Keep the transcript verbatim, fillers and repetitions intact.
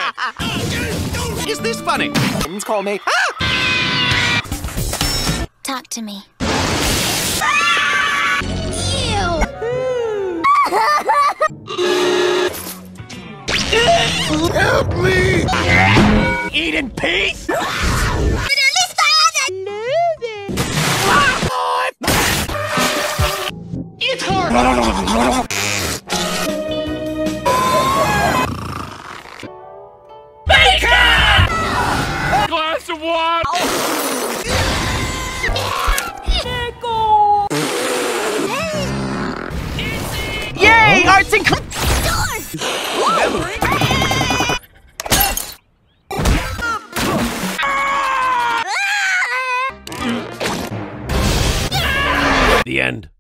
Is this funny? Call me. Ah! Talk to me. Help me! Eat in peace? It's hard! Bacon! Glass of water! Yay! Arts and crafts! The end.